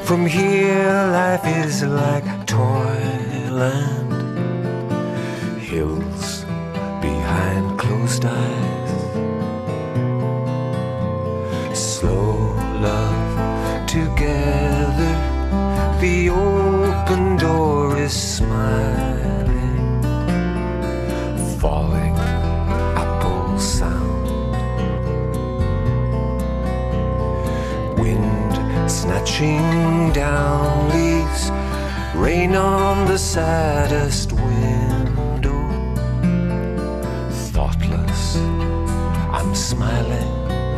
From here life is like toyland, hills behind closed eyes, slow love together, the open door is smiling, falling apple sound, wind snatching down leaves, rain on the saddest window, thoughtless I'm smiling,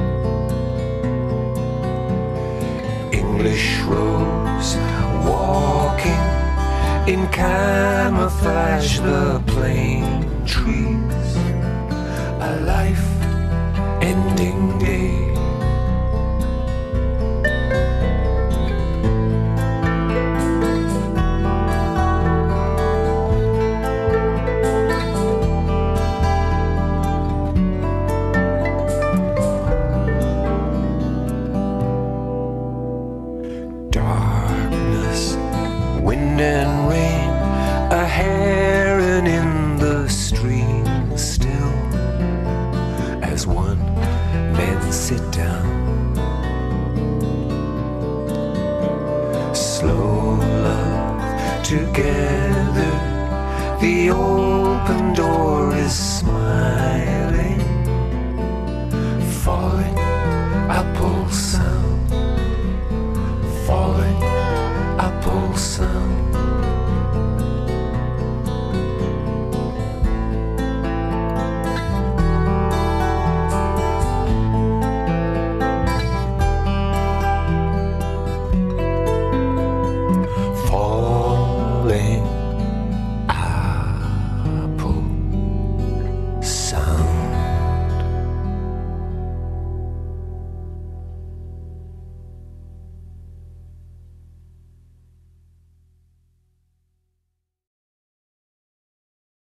English rose walking in camouflage, the plane trees, a life-ending day. Darkness, wind and rain, a heron in the stream, still as one men sit down, slow love together, the open door is smiling, falling